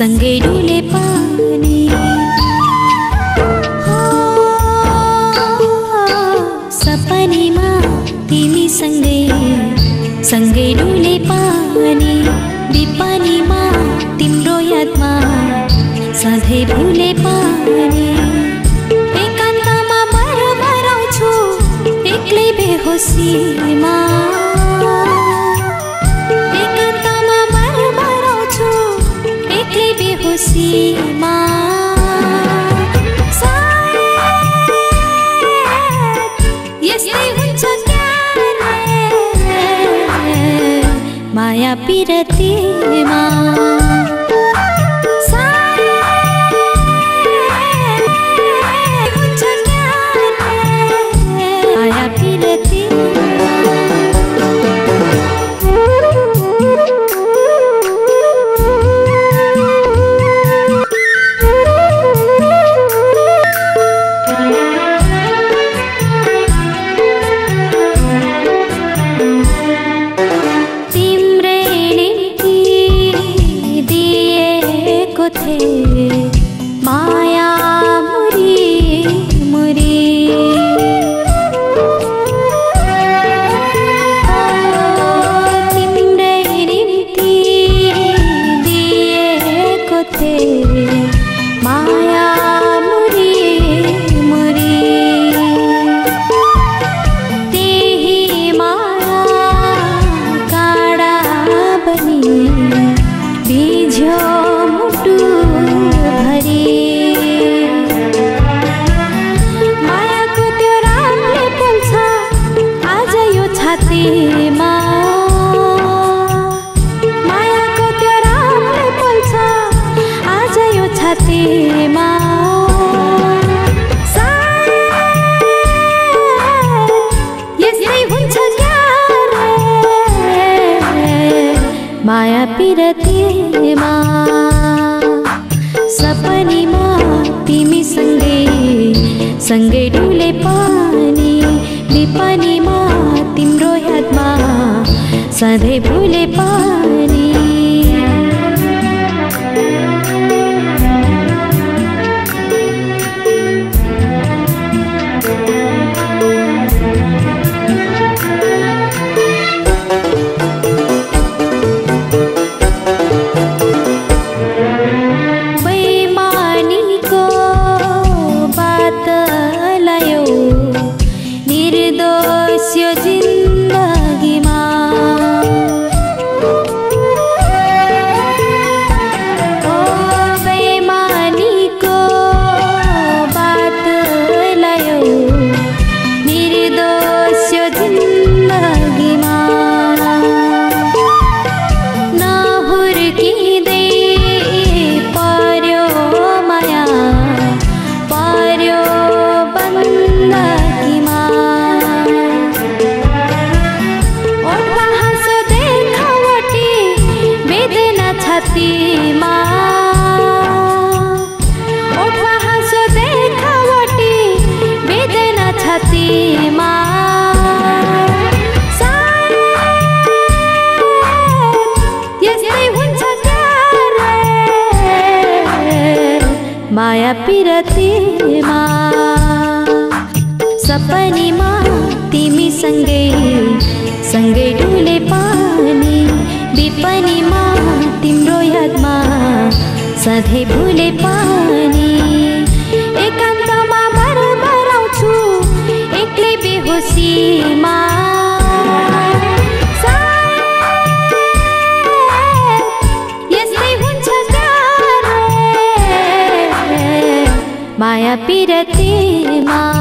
सँगै डुले पानी सपनीमा तिमी सँगै डुले पानी बिपानीमा तिम्रो यादमा सधैँ भुले पानी एकान्तमा बराउँछु एक्लै बेहोसीमा एकान्तमा बराउँछु एक्लै बेहोसीमा यस्तै हुन्छ माया पिरतीमा माया पिरती माया मुरी मुरी तिम्रै निम्ति दिएको थिए माया मुरी मुरी त्यही माया काँडा बनी बिझ्यो मुटु मायाको त्यो रामले पोल्छ आज यो छातीमा मायाको त्यो रामले पोल्छ आज यो छातीमा यस्तै हुन्छ माया पिरतीमा सपनीमा तिमी सँगै डुले पानी बिपानीमा तिम्रो यादमा सधैँ भुले पानी जिन्दगीमा ओ बेमानीको बात लायो निर्दोष जिन्दगीमा नहुर्किँदै पर्यो माया पर्यो बन्दगीमा छातीमा ओठमा हाँसो देखावटी वेदना छातीमा यस्तै हुन्छ माया पिरतीमा सपनीमा तिमी सँगै डुले पानी बिपनीमा तिम्रो यादमा सधैँ भुले पानी एकान्तमा बराउँछु एक्लै बेहोसीमा यस्तै हुन्छ माया पिरतीमा